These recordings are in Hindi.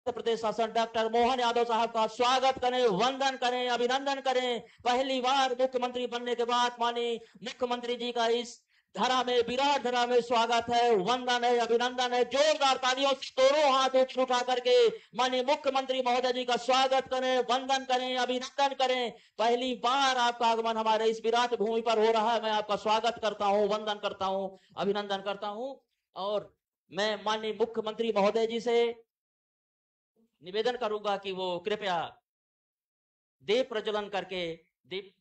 प्रदेश शासन डॉक्टर मोहन यादव साहब का स्वागत करें, वंदन करें, अभिनंदन करें। पहली बार मुख्यमंत्री बनने के बाद माननीय मुख्यमंत्री जी का इस धरा में, विराट धरा में स्वागत है, वंदन है, अभिनंदन है। जोरदार तालियों से दोनों हाथ उठा करके माननीय मुख्यमंत्री महोदय जी का स्वागत करें, वंदन करें, अभिनंदन करें। पहली बार आपका आगमन हमारे इस विराट भूमि पर हो रहा है। मैं आपका स्वागत करता हूं, वंदन करता हूं, अभिनंदन करता हूं। और मैं माननीय मुख्यमंत्री महोदय जी से निवेदन करूंगा कि वो कृपया दीप प्रज्वलन करके दीप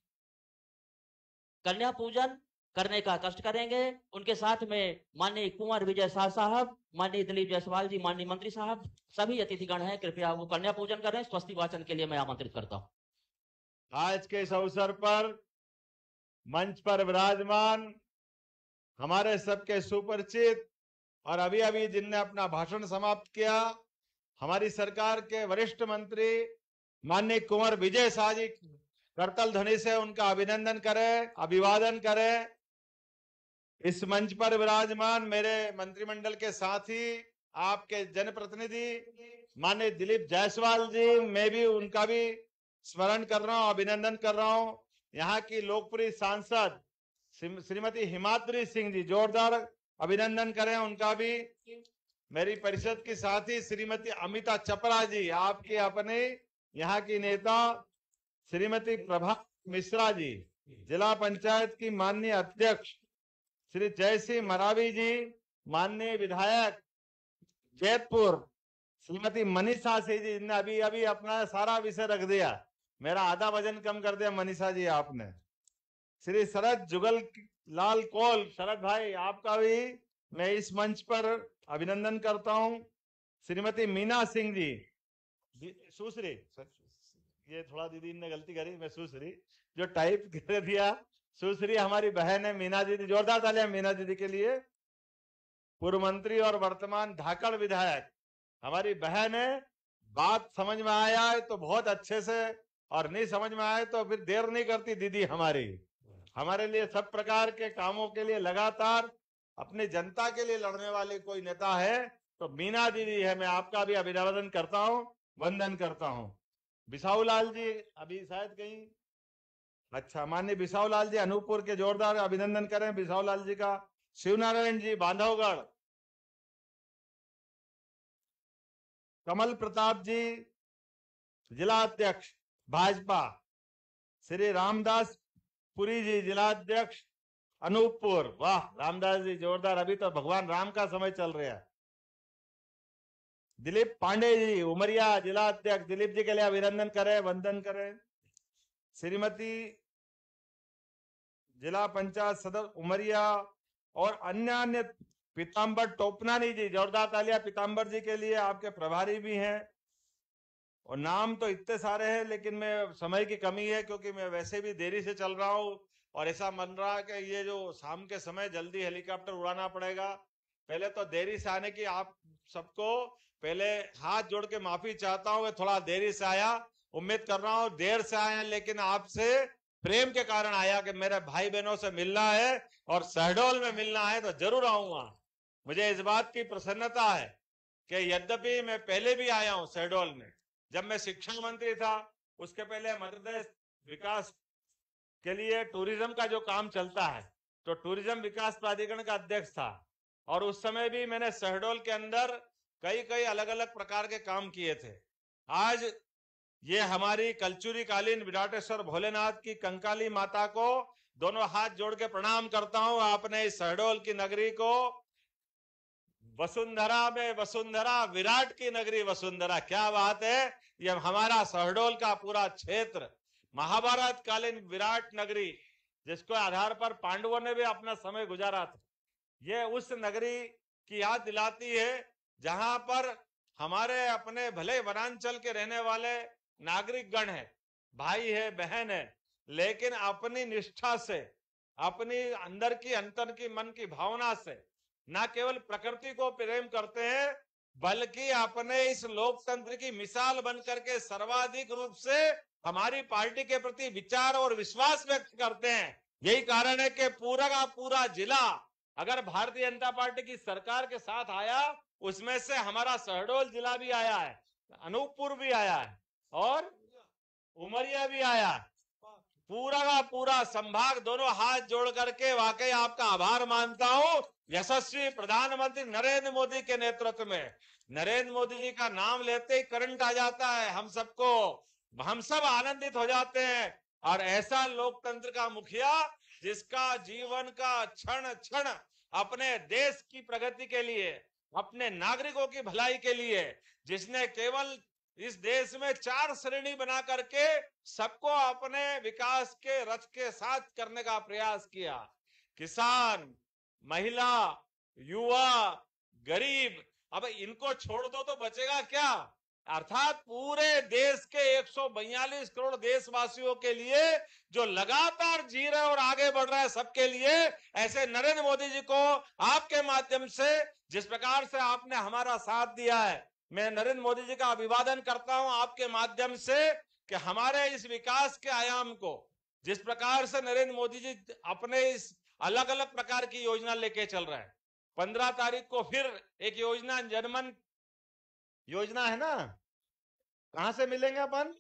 कन्या पूजन करने का कष्ट करेंगे। उनके साथ में माननीय कुंवर विजय शाह साहब, माननीय दिलीप जायसवाल जी, माननीय मंत्री साहब, सभी अतिथिगण हैं, कृपया वो कन्या पूजन करें। स्वस्ति वाचन के लिए मैं आमंत्रित करता हूं। आज के इस अवसर पर मंच पर विराजमान हमारे सबके सुपरिचित और अभी अभी जिनने अपना भाषण समाप्त किया, हमारी सरकार के वरिष्ठ मंत्री माननीय कुंवर विजय शाह जी, करतल ध्वनि से उनका अभिनंदन करें, अभिवादन करें। इस मंच पर विराजमान मेरे मंत्रिमंडल के साथी, आपके जनप्रतिनिधि माननीय दिलीप जायसवाल जी, मैं भी उनका भी स्मरण कर रहा हूं, अभिनंदन कर रहा हूं। यहाँ की लोकप्रिय सांसद श्रीमती हिमाद्री सिंह जी, जोरदार अभिनंदन करें उनका भी। मेरी परिषद की साथी श्रीमती अमिता चपरा जी, आपके अपने यहाँ की नेता श्रीमती प्रभा मिश्रा जी, जिला पंचायत की माननीय अध्यक्ष श्री जयसिंह मरावी जी, माननीय विधायक जैतपुर श्रीमती मनीषा सिंह जी, जिनने अभी अभी अपना सारा विषय रख दिया, मेरा आधा वजन कम कर दिया मनीषा जी आपने। श्री शरद जुगल लाल कौल, शरद भाई आपका भी मैं इस मंच पर अभिनंदन करता हूं। श्रीमती मीना सिंह जी, सुश्री, ये थोड़ा दीदी ने गलती करी, मैं सुश्री जो टाइप कर दिया, सुश्री हमारी बहन है मीना दीदी, जोरदार तालियां मीना दीदी के लिए। पूर्व मंत्री और वर्तमान धाकड़ विधायक हमारी बहन है। बात समझ में आया है तो बहुत अच्छे से, और नहीं समझ में आए तो फिर देर नहीं करती दीदी हमारी। हमारे लिए सब प्रकार के कामों के लिए लगातार अपनी जनता के लिए लड़ने वाले कोई नेता है तो मीना दीदी है। मैं आपका भी अभिनंदन करता हूं, वंदन करता हूं। बिसाऊ लाल जी अभी शायद कहीं, अच्छा, माननीय बिसाऊ लाल जी अनूपपुर के, जोरदार अभिनंदन करें बिसाऊ लाल जी का। शिवनारायण जी बांधवगढ़, कमल प्रताप जी जिला अध्यक्ष भाजपा, श्री रामदास पुरी जी जिला अध्यक्ष अनूपपुर, वाह रामदास जी जोरदार, अभी तो भगवान राम का समय चल रहा है। दिलीप पांडे जी उमरिया जिला अध्यक्ष, दिलीप जी के लिए अभिनंदन करें, वंदन करें। श्रीमती जिला पंचायत सदस्य उमरिया और अन्य पीताम्बर टोपनानी जी, जोरदार तालियां पीताम्बर जी के लिए, आपके प्रभारी भी हैं। और नाम तो इतने सारे हैं लेकिन मैं समय की कमी है क्योंकि मैं वैसे भी देरी से चल रहा हूं और ऐसा मन रहा है कि ये जो शाम के समय जल्दी हेलीकॉप्टर उड़ाना पड़ेगा। पहले तो देरी से आने की आप सबको पहले हाथ जोड़ के माफी चाहता हूं, थोड़ा देरी से आया, उम्मीद कर रहा हूं देर से आए लेकिन आपसे प्रेम के कारण आया कि मेरे भाई बहनों से मिलना है और शहडोल में मिलना है तो जरूर आऊंगा। मुझे इस बात की प्रसन्नता है कि यद्यपि मैं पहले भी आया हूं शहडोल में, जब मैं शिक्षा मंत्री था उसके पहले मध्य प्रदेश विकास के लिए टूरिज्म का जो काम चलता है तो टूरिज्म विकास प्राधिकरण का अध्यक्ष था और उस समय भी मैंने शहडोल के अंदर कई कई अलग अलग प्रकार के काम किए थे। आज ये हमारी कलचुरी कालीन विराटेश्वर भोलेनाथ की कंकाली माता को दोनों हाथ जोड़ के प्रणाम करता हूं। आपने इस शहडोल की नगरी को वसुंधरा में वसुंधरा, विराट की नगरी वसुंधरा, क्या बात है। ये हमारा शहडोल का पूरा क्षेत्र महाभारत कालीन विराट नगरी, जिसको आधार पर पांडवों ने भी अपना समय गुजारा था, ये उस नगरी की याद दिलाती है जहां पर हमारे अपने भले वनांचल के रहने वाले नागरिक गण है, भाई है, बहन है, लेकिन अपनी निष्ठा से, अपनी अंदर की अंतर की मन की भावना से न केवल प्रकृति को प्रेम करते हैं बल्कि अपने इस लोकतंत्र की मिसाल बनकर के सर्वाधिक रूप से हमारी पार्टी के प्रति विचार और विश्वास व्यक्त करते हैं। यही कारण है कि पूरा का पूरा जिला अगर भारतीय जनता पार्टी की सरकार के साथ आया उसमें से हमारा शहडोल जिला भी आया है। अनूपपुर भी आया है और उमरिया भी आया है। पूरा का पूरा संभाग दोनों हाथ जोड़ करके वाकई आपका आभार मानता हूं। यशस्वी प्रधानमंत्री नरेंद्र मोदी के नेतृत्व में, नरेंद्र मोदी जी का नाम लेते ही करंट आ जाता है हम सबको, हम सब आनंदित हो जाते हैं। और ऐसा लोकतंत्र का मुखिया जिसका जीवन का क्षण क्षण अपने देश की प्रगति के लिए, अपने नागरिकों की भलाई के लिए, जिसने केवल इस देश में 4 श्रेणी बना करके सबको अपने विकास के रथ के साथ करने का प्रयास किया। किसान, महिला, युवा, गरीब, अब इनको छोड़ दो तो बचेगा क्या? अर्थात पूरे देश के 142 करोड़ देशवासियों के लिए जो लगातार जी रहे और आगे बढ़ रहे हैं, सबके लिए ऐसे नरेंद्र मोदी जी को आपके माध्यम से जिस प्रकार से आपने हमारा साथ दिया है, मैं नरेंद्र मोदी जी का अभिवादन करता हूं आपके माध्यम से कि हमारे इस विकास के आयाम को जिस प्रकार से नरेंद्र मोदी जी अपने इस अलग अलग प्रकार की योजना लेके चल रहे हैं। 15 तारीख को फिर एक योजना, जनमन योजना है ना, कहां से मिलेंगे अपन,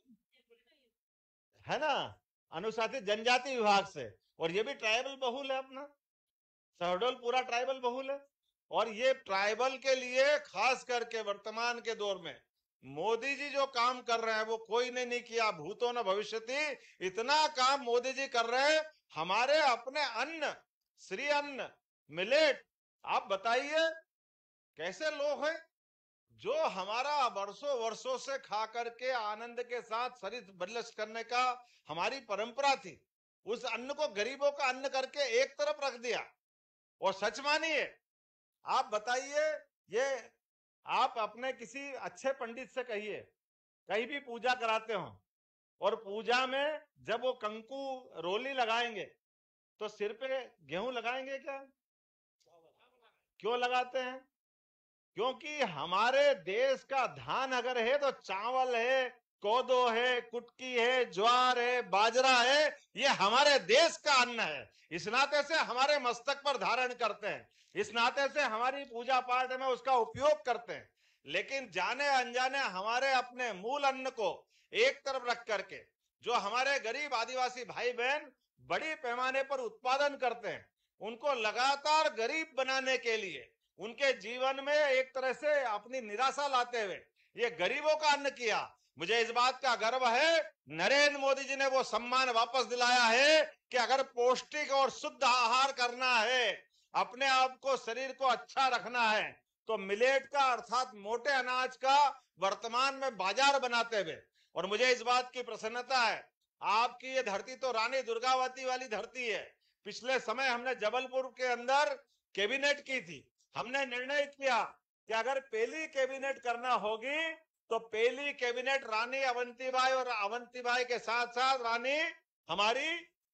है ना, अनुसूचित जनजाति विभाग से, और ये भी ट्राइबल बहुल है अपना, शहडोल पूरा ट्राइबल बहुल है। और ये ट्राइबल के लिए खास करके वर्तमान के दौर में मोदी जी जो काम कर रहे हैं वो कोई ने नहीं किया, भूतो न भविष्यति, इतना काम मोदी जी कर रहे हैं। हमारे अपने अन्न, श्री अन्न, मिलेट, आप बताइए कैसे लोग हैं जो हमारा वर्षों वर्षों से खा करके आनंद के साथ शरीर बलिष्ठ करने का हमारी परंपरा थी, उस अन्न को गरीबों का अन्न करके एक तरफ रख दिया। और सच मानिए, आप बताइए, ये आप अपने किसी अच्छे पंडित से कहिए, कहीं भी पूजा कराते हो और पूजा में जब वो कंकु रोली लगाएंगे तो सिर पे गेहूं लगाएंगे क्या? क्यों लगाते हैं? क्योंकि हमारे देश का धान अगर है तो चावल है, कोदो है, कुटकी है, ज्वार है, बाजरा है, ये हमारे देश का अन्न है। इस नाते से हमारे मस्तक पर धारण करते हैं, इस नाते से हमारी पूजा पाठ में उसका उपयोग करते हैं। लेकिन जाने अनजाने हमारे अपने मूल अन्न को एक तरफ रख करके जो हमारे गरीब आदिवासी भाई बहन बड़ी पैमाने पर उत्पादन करते हैं, उनको लगातार गरीब बनाने के लिए, उनके जीवन में एक तरह से अपनी निराशा लाते हुए ये गरीबों का अन्न किया। मुझे इस बात का गर्व है, नरेंद्र मोदी जी ने वो सम्मान वापस दिलाया है कि अगर पौष्टिक और शुद्ध आहार करना है, अपने आप को, शरीर को अच्छा रखना है, तो मिलेट का अर्थात मोटे अनाज का वर्तमान में बाजार बनाते हुए, और मुझे इस बात की प्रसन्नता है, आपकी ये धरती तो रानी दुर्गावती वाली धरती है। पिछले समय हमने जबलपुर के अंदर कैबिनेट की थी, हमने निर्णय किया कि अगर पहली कैबिनेट करना होगी तो पहली कैबिनेट रानी अवंतीबाई और अवंतीबाई के साथ साथ रानी हमारी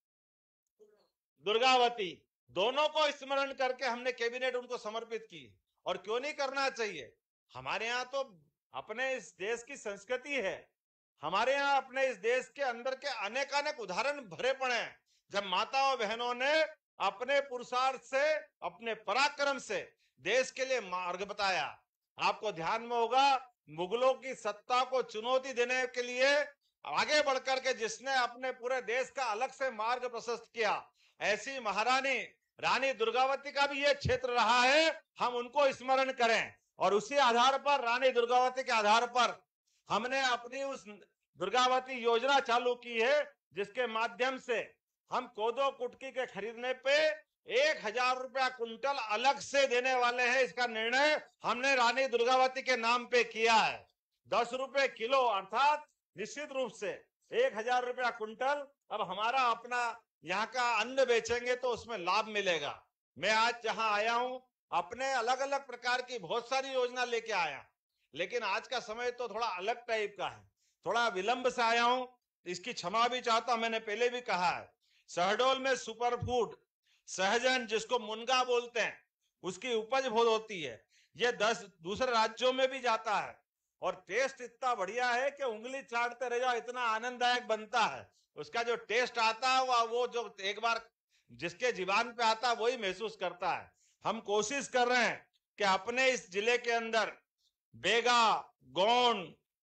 दुर्गावती, दोनों को स्मरण करके हमने कैबिनेट उनको समर्पित की। और क्यों नहीं करना चाहिए? हमारे यहाँ तो अपने इस देश की संस्कृति है, हमारे यहाँ अपने इस देश के अंदर के अनेक उदाहरण भरे पड़े हैं, जब माताओं बहनों ने अपने पुरुषार्थ से, अपने पराक्रम से देश के लिए मार्ग बताया। आपको ध्यान में होगा, मुगलों की सत्ता को चुनौती देने के लिए आगे बढ़कर के जिसने अपने पूरे देश का अलग से मार्ग प्रशस्त किया, ऐसी महारानी रानी दुर्गावती का भी ये क्षेत्र रहा है, हम उनको स्मरण करें। और उसी आधार पर, रानी दुर्गावती के आधार पर हमने अपनी उस दुर्गावती योजना चालू की है, जिसके माध्यम से हम कोदो कुटकी के खरीदने पे 1000 रुपया कुंटल अलग से देने वाले हैं। इसका निर्णय हमने रानी दुर्गावती के नाम पे किया है। 10 रुपए किलो, अर्थात निश्चित रूप से 1000 रुपया कुंटल अब हमारा अपना यहाँ का अन्न बेचेंगे तो उसमें लाभ मिलेगा। मैं आज जहां आया हूं, अपने अलग अलग प्रकार की बहुत सारी योजना लेके आया, लेकिन आज का समय तो थोड़ा अलग टाइप का है, थोड़ा विलंब से आया हूं, इसकी क्षमा भी चाहता हूं। मैंने पहले भी कहा है, शहडोल में सुपर फूड सहजन, जिसको मुनगा बोलते हैं, उसकी उपज बहुत होती है। ये 10 दूसरे राज्यों में भी जाता है और टेस्ट इतना बढ़िया है कि उंगली चाटते रह जाओ, इतना आनंददायक बनता है। उसका जो टेस्ट आता है वो जो एक बार जिसके जीवान पे आता है वही महसूस करता है। हम कोशिश कर रहे हैं कि अपने इस जिले के अंदर बेगा, गोंड,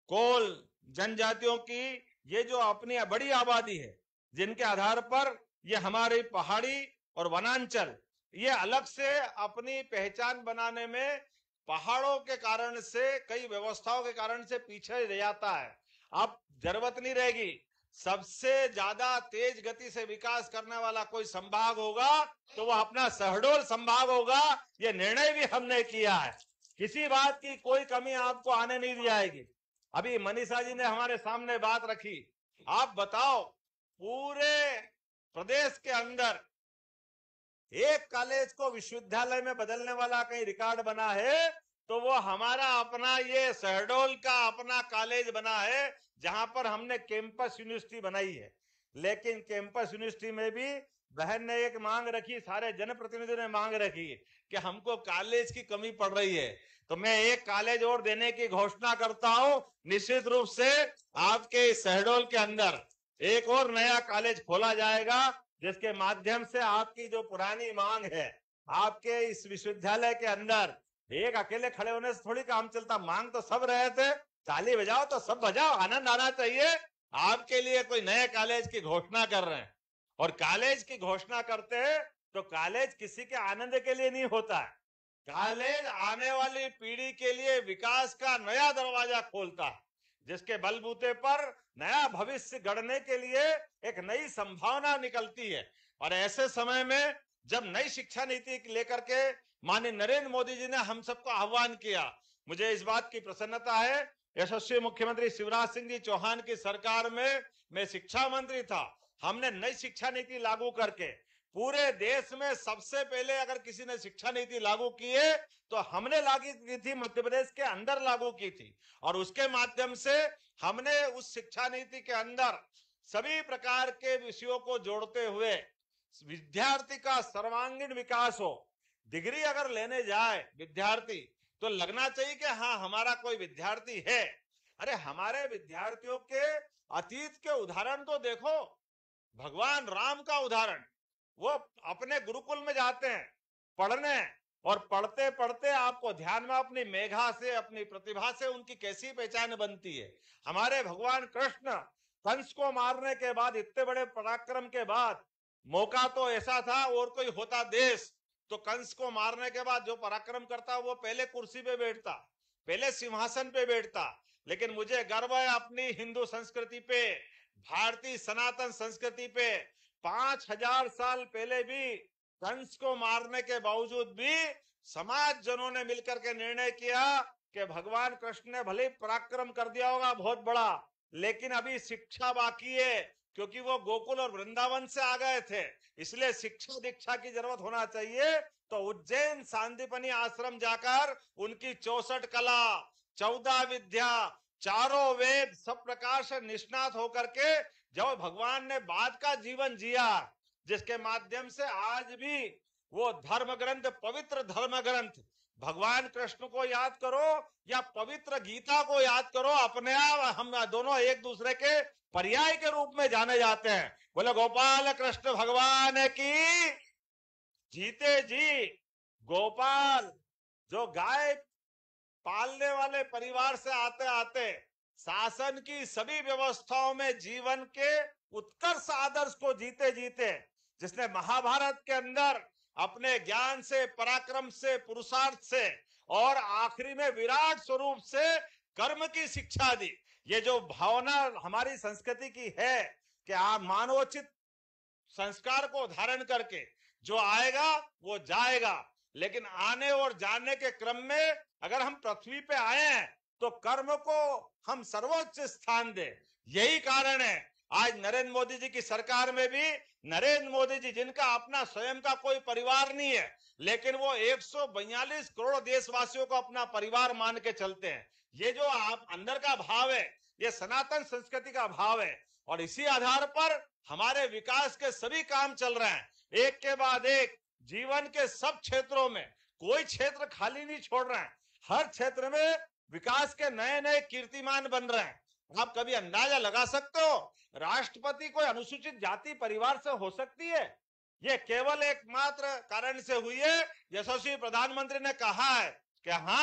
कोल जनजातियों की ये जो अपनी बड़ी आबादी है, जिनके आधार पर ये हमारी पहाड़ी और वनांचल ये अलग से अपनी पहचान बनाने में पहाड़ों के कारण से, कई व्यवस्थाओं के कारण से पीछे रह जाता है। अब जरूरत नहीं रहेगी, सबसे ज्यादा तेज गति से विकास करने वाला कोई संभाग होगा तो वह अपना शहडोल संभाग होगा। ये निर्णय भी हमने किया है, किसी बात की कोई कमी आपको आने नहीं दी जाएगी। अभी मनीषा जी ने हमारे सामने बात रखी, आप बताओ पूरे प्रदेश के अंदर एक कॉलेज को विश्वविद्यालय में बदलने वाला कहीं रिकॉर्ड बना है तो वो हमारा अपना ये शहडोल का अपना कॉलेज बना है, जहां पर हमने कैंपस यूनिवर्सिटी बनाई है। लेकिन कैंपस यूनिवर्सिटी में भी बहन ने एक मांग रखी, सारे जनप्रतिनिधियों ने मांग रखी कि हमको कॉलेज की कमी पड़ रही है, तो मैं एक कॉलेज और देने की घोषणा करता हूं। निश्चित रूप से आपके शहडोल के अंदर एक और नया कॉलेज खोला जाएगा, जिसके माध्यम से आपकी जो पुरानी मांग है, आपके इस विश्वविद्यालय के अंदर एक अकेले खड़े होने से थोड़ी काम चलता, मांग तो सब रहे थे, ताली बजाओ तो सब बजाओ, आनंद आना चाहिए। आपके लिए कोई नए कॉलेज की घोषणा कर रहे हैं, और कॉलेज की घोषणा करते हैं तो कॉलेज किसी के आनंद के लिए नहीं होता है, कॉलेज आने वाली पीढ़ी के लिए विकास का नया दरवाजा खोलता है, जिसके बलबूते पर नया भविष्य गढ़ने के लिए एक नई संभावना निकलती है। और ऐसे समय में जब नई शिक्षा नीति लेकर के माननीय नरेंद्र मोदी जी ने हम सबको आह्वान किया, मुझे इस बात की प्रसन्नता है, यशस्वी मुख्यमंत्री शिवराज सिंह जी चौहान की सरकार में मैं शिक्षा मंत्री था, हमने नई शिक्षा नीति लागू करके पूरे देश में सबसे पहले अगर किसी ने शिक्षा नीति लागू की है तो हमने लागू की थी, मध्य प्रदेश के अंदर लागू की थी। और उसके माध्यम से हमने उस शिक्षा नीति के अंदर सभी प्रकार के विषयों को जोड़ते हुए विद्यार्थी का सर्वांगीण विकास हो। डिग्री अगर लेने जाए विद्यार्थी तो लगना चाहिए कि हाँ हमारा कोई विद्यार्थी है। अरे हमारे विद्यार्थियों के अतीत के उदाहरण तो देखो, भगवान राम का उदाहरण, वो अपने गुरुकुल में जाते हैं पढ़ने, और पढ़ते पढ़ते आपको ध्यान में अपनी मेधा से, अपनी प्रतिभा से उनकी कैसी पहचान बनती है। हमारे भगवान कृष्ण कंस को मारने के बाद, इतने बड़े पराक्रम के बाद, मौका तो ऐसा था और कोई होता देश तो कंस को मारने के बाद जो पराक्रम करता वो पहले कुर्सी पे बैठता, पहले सिंहासन पे बैठता। लेकिन मुझे गर्व है अपनी हिंदू संस्कृति पे, भारतीय सनातन संस्कृति पे। 5000 साल पहले भी कंस को मारने के बावजूद भी समाज जनों ने मिलकर के निर्णय किया कि भगवान कृष्ण ने भले पराक्रम कर दिया होगा बहुत बड़ा, लेकिन अभी शिक्षा बाकी है, क्योंकि वो गोकुल और वृंदावन से आ गए थे, इसलिए शिक्षा दीक्षा की जरूरत होना चाहिए। तो उज्जैन सांदीपनी आश्रम जाकर उनकी 64 कला, 14 विद्या, चारों वेद सब प्रकार से निष्णात होकर के जब भगवान ने बाद का जीवन जिया, जिसके माध्यम से आज भी वो धर्म ग्रंथ, पवित्र धर्म ग्रंथ, भगवान कृष्ण को याद करो या पवित्र गीता को याद करो, अपने आप हम दोनों एक दूसरे के पर्याय के रूप में जाने जाते हैं। बोले गोपाल कृष्ण भगवान की। जीते जी गोपाल जो गाय पालने वाले परिवार से आते आते शासन की सभी व्यवस्थाओं में जीवन के उत्कर्ष आदर्श को जीते जीते, जिसने महाभारत के अंदर अपने ज्ञान से, पराक्रम से, पुरुषार्थ से और आखिरी में विराट स्वरूप से कर्म की शिक्षा दी। ये जो भावना हमारी संस्कृति की है कि आप मानवोचित संस्कार को धारण करके जो आएगा वो जाएगा, लेकिन आने और जाने के क्रम में अगर हम पृथ्वी पे आए हैं तो कर्म को हम सर्वोच्च स्थान दें। यही कारण है आज नरेंद्र मोदी जी की सरकार में भी, नरेंद्र मोदी जी जिनका अपना स्वयं का कोई परिवार नहीं है, लेकिन वो 142 करोड़ देशवासियों को अपना परिवार मान के चलते हैं। ये जो आप अंदर का भाव है, ये सनातन संस्कृति का भाव है, और इसी आधार पर हमारे विकास के सभी काम चल रहे हैं, एक के बाद एक। जीवन के सब क्षेत्रों में कोई क्षेत्र खाली नहीं छोड़ रहे हैं, हर क्षेत्र में विकास के नए नए कीर्तिमान बन रहे हैं। आप कभी अंदाजा लगा सकते हो राष्ट्रपति कोई अनुसूचित जाति परिवार से हो सकती है? ये केवल एकमात्र कारण से हुई है, यशस्वी प्रधानमंत्री ने कहा है कि हाँ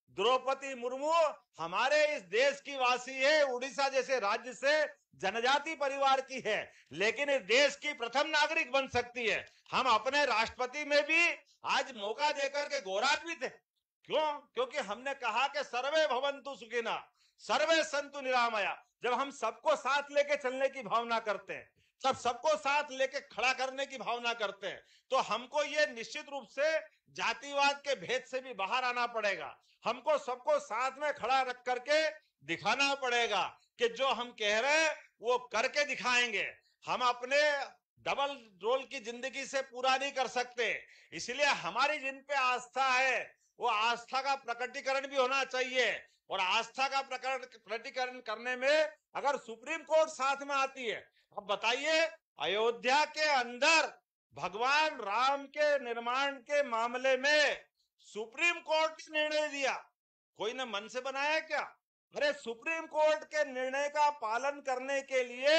द्रौपदी मुर्मू हमारे इस देश की वासी है, उड़ीसा जैसे राज्य से जनजाति परिवार की है, लेकिन इस देश की प्रथम नागरिक बन सकती है। हम अपने राष्ट्रपति में भी आज मौका देकर के गौरवान्वित है। क्यों? क्योंकि हमने कहा कि सर्वे भवन्तु सुखिनः, सर्वे सन्तु निरामया। जब हम सबको साथ लेके चलने की भावना करते हैं, जब सबको साथ लेके खड़ा करने की भावना करते हैं, तो हमको ये निश्चित रूप से जातिवाद के भेद से भी बाहर आना पड़ेगा। हमको सबको साथ में खड़ा रख करके दिखाना पड़ेगा कि जो हम कह रहे हैं वो करके दिखाएंगे। हम अपने डबल रोल की जिंदगी से पूरा नहीं कर सकते, इसलिए हमारी जिन पे आस्था है वो आस्था का प्रकटीकरण भी होना चाहिए। और आस्था का प्रकटीकरण करने में अगर सुप्रीम कोर्ट साथ में आती है, अब बताइए अयोध्या के अंदर भगवान राम के निर्माण के मामले में सुप्रीम कोर्ट ने निर्णय दिया, कोई ने मन से बनाया क्या? अरे सुप्रीम कोर्ट के निर्णय का पालन करने के लिए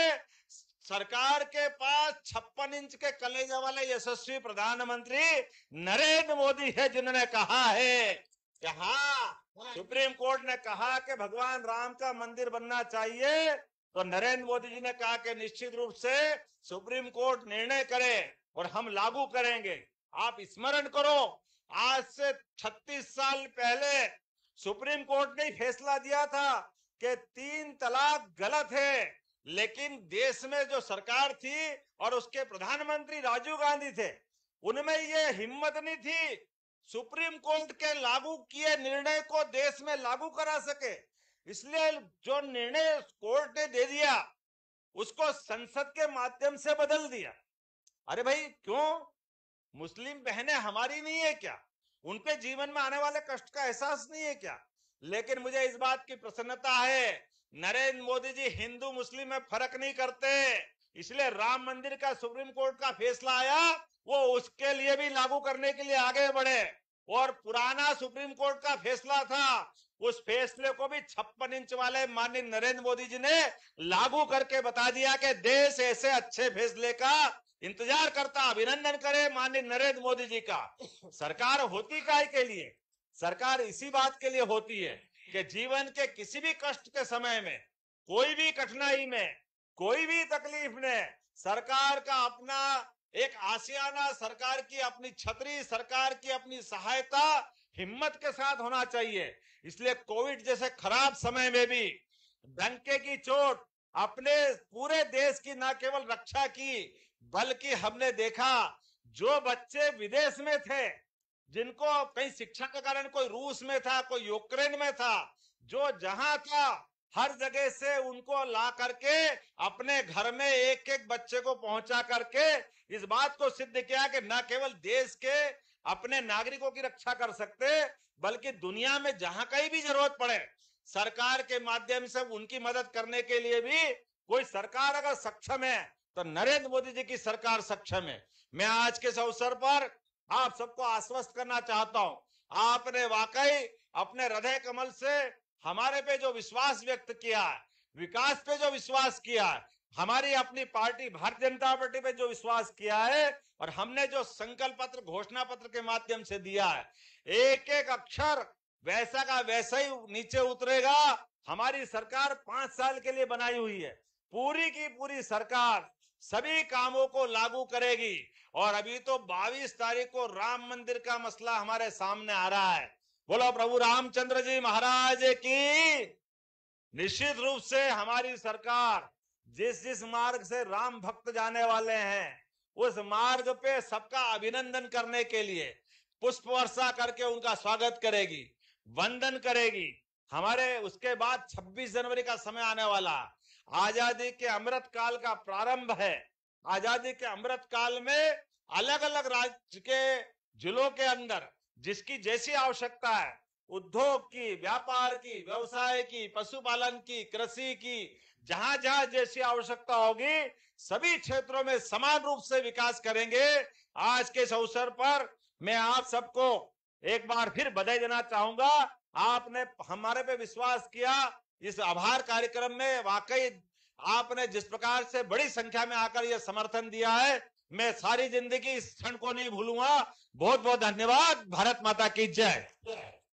सरकार के पास 56 इंच के कलेजे वाले यशस्वी प्रधानमंत्री नरेंद्र मोदी है, जिन्होंने कहा है कि हाँ, सुप्रीम कोर्ट ने कहा कि भगवान राम का मंदिर बनना चाहिए, तो नरेंद्र मोदी जी ने कहा कि निश्चित रूप से सुप्रीम कोर्ट निर्णय करे और हम लागू करेंगे। आप स्मरण करो, आज से 36 साल पहले सुप्रीम कोर्ट ने फैसला दिया था कि 3 तलाक गलत है, लेकिन देश में जो सरकार थी और उसके प्रधानमंत्री राजीव गांधी थे, उनमें ये हिम्मत नहीं थी सुप्रीम कोर्ट के लागू किए निर्णय को देश में लागू करा सके। इसलिए जो निर्णय कोर्ट ने दे दिया उसको संसद के माध्यम से बदल दिया। अरे भाई, क्यों? मुस्लिम बहनें हमारी नहीं है क्या? उनके जीवन में आने वाले कष्ट का एहसास नहीं है क्या? लेकिन मुझे इस बात की प्रसन्नता है, नरेंद्र मोदी जी हिंदू मुस्लिम में फर्क नहीं करते, इसलिए राम मंदिर का सुप्रीम कोर्ट का फैसला आया, वो उसके लिए भी लागू करने के लिए आगे बढ़े। और पुराना सुप्रीम कोर्ट का फैसला था, उस फैसले को भी 56 इंच वाले माननीय नरेंद्र मोदी जी ने लागू करके बता दिया कि देश ऐसे अच्छे फैसले का इंतजार करता। अभिनंदन करें माननीय नरेंद्र मोदी जी का। सरकार होती काय के लिए? सरकार इसी बात के लिए होती है कि जीवन के किसी भी कष्ट के समय में, कोई भी कठिनाई में, कोई भी तकलीफ में सरकार का अपना एक आशियाना, सरकार की अपनी छतरी, सरकार की अपनी सहायता हिम्मत के साथ होना चाहिए। इसलिए कोविड जैसे खराब समय में भी डंके की चोट अपने पूरे देश की न केवल रक्षा की, बल्कि हमने देखा जो बच्चे विदेश में थे, जिनको कहीं शिक्षा के कारण कोई रूस में था, कोई यूक्रेन में था, जो जहां था हर जगह से उनको ला करके अपने घर में एक एक बच्चे को पहुंचा करके इस बात को सिद्ध किया कि न केवल देश के अपने नागरिकों की रक्षा कर सकते, बल्कि दुनिया में जहां कहीं भी जरूरत पड़े सरकार के माध्यम से उनकी मदद करने के लिए भी कोई सरकार अगर सक्षम है तो नरेंद्र मोदी जी की सरकार सक्षम है। मैं आज के इस अवसर पर आप सबको आश्वस्त करना चाहता हूं, आपने वाकई अपने हृदय कमल से हमारे पे जो विश्वास व्यक्त किया है, विकास पे जो विश्वास किया है, हमारी अपनी पार्टी भारतीय जनता पार्टी पे जो विश्वास किया है, और हमने जो संकल्प पत्र, घोषणा पत्र के माध्यम से दिया है, एक एक अक्षर वैसा का वैसा ही नीचे उतरेगा। हमारी सरकार 5 साल के लिए बनाई हुई है, पूरी की पूरी सरकार सभी कामों को लागू करेगी। और अभी तो 22 तारीख को राम मंदिर का मसला हमारे सामने आ रहा है। बोलो प्रभु रामचंद्र जी महाराज की। निश्चित रूप से हमारी सरकार जिस जिस मार्ग से राम भक्त जाने वाले हैं, उस मार्ग पे सबका अभिनंदन करने के लिए पुष्प वर्षा करके उनका स्वागत करेगी, वंदन करेगी। हमारे उसके बाद 26 जनवरी का समय आने वाला, आजादी के अमृत काल का प्रारंभ है। आजादी के अमृत काल में अलग अलग राज्य के जिलों के अंदर जिसकी जैसी आवश्यकता है, उद्योग की, व्यापार की, व्यवसाय की, पशुपालन की, कृषि की, जहां जहां जैसी आवश्यकता होगी सभी क्षेत्रों में समान रूप से विकास करेंगे। आज के इस अवसर पर मैं आप सबको एक बार फिर बधाई देना चाहूंगा। आपने हमारे पे विश्वास किया, इस आभार कार्यक्रम में वाकई आपने जिस प्रकार से बड़ी संख्या में आकर यह समर्थन दिया है, मैं सारी जिंदगी इस क्षण को नहीं भूलूंगा। बहुत बहुत धन्यवाद। भारत माता की जय।